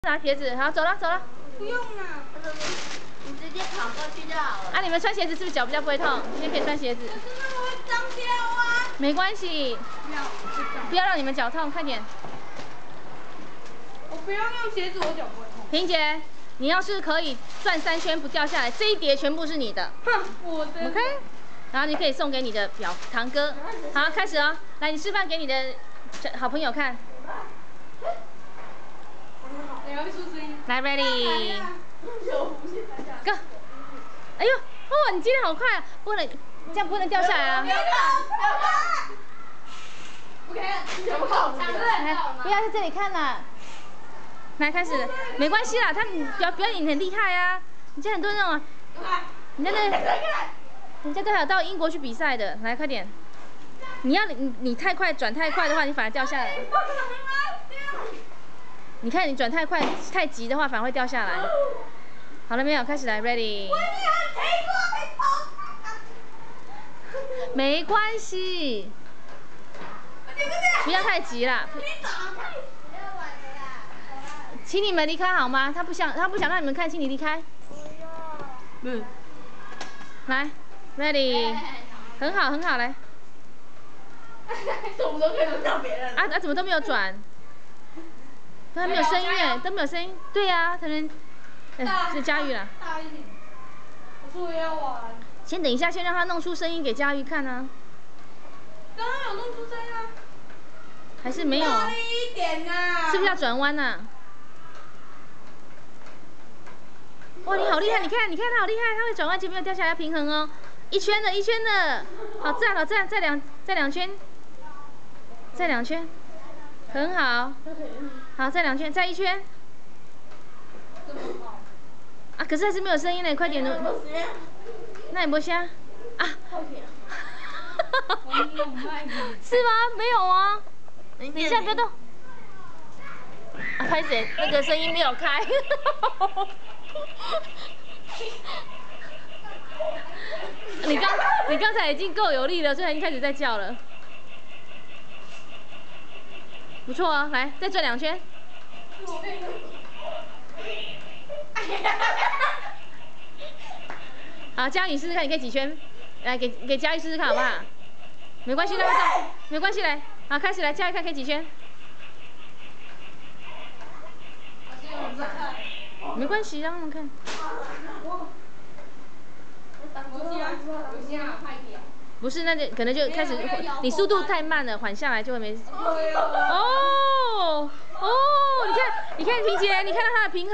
拿鞋子，好，走了走了。 不用了， 你直接跑过去就好了。 啊，你们穿鞋子是不是脚比较不会痛？今天可以穿鞋子。 可是那个会脏掉啊。 没关系，不要让你们脚痛，快点。 我不要用鞋子，我脚不会痛。 萍姐，你要是可以转3圈不掉下来，这一叠全部是你的。 哼，我的。 OK。然后你可以送给你的堂哥。好，开始哦。来，你示范给你的好朋友看。 来 ，ready， go！ 哎呦，哦，你今天好快啊！不能，这样不能掉下来啊！ 不可以，全部靠你了。 来，不要在这里看了。来，开始，没关系啦，你表演很厉害啊！你家很多那种，人家都还有到英国去比赛的。来，快点！你太快转太快的话，你反而掉下来。 你看你转太快、太急的话，反而会掉下来。好了没有？开始来 ，ready。没关系，不要太急啦。请你们离开好吗？他不想让你们看，请你离开。来 ，ready， 很好很好，来。 什么都可以轮到别人。 啊，怎么都没有转？ 都没有声音哎，都没有声音。对呀、可能，是佳玉啦。 大一点。我说我要玩。 先等一下，先让他弄出声音给佳玉看啊。 刚刚有弄出声音啊。 还是没有？ 大力一点呐。 是不是要转弯呐？哇，你好厉害！你看他好厉害，他会转弯，前面掉下来要平衡哦。一圈的，一圈的，好赞好赞，再两圈，再2圈，很好。 好，再2圈，再1圈。啊，可是还是没有声音呢，快点的。那你没声啊？是吗？没有啊。等一下，不要动。啊，拍谁？那个声音没有开。你刚才已经够有力了，所以已经开始在叫了。不错哦，来，再转2圈。 好，佳宇试试看，你可以几圈？来，给佳宇试试看好不好？没关系，让他转，没关系，来，好，开始来，佳宇看可以几圈？没关系，让他们看。不是，那就可能就开始，你速度太慢了，缓下来就会没事。哦，你看，萍姐，你看到他的平衡。